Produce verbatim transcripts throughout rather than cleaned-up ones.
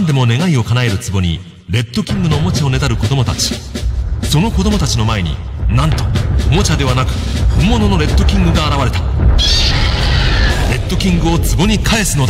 何でも願いを叶える壺にレッドキングのおもちゃをねだる子供たち。その子供たちの前になんとおもちゃではなく本物のレッドキングが現れた。レッドキングを壺に返すのだ。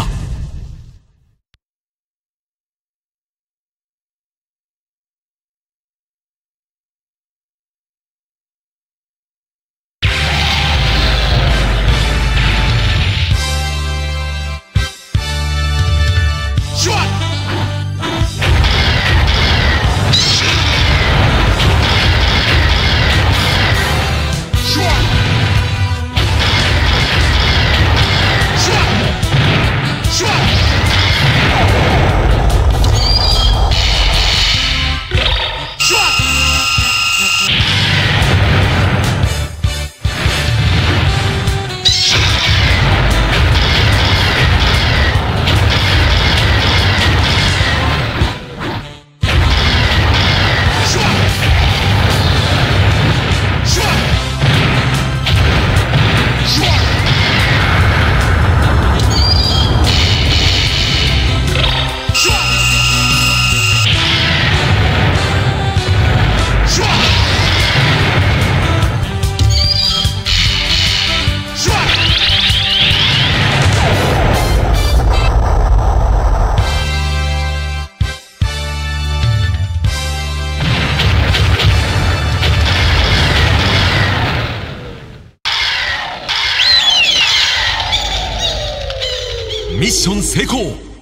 ミッション成功。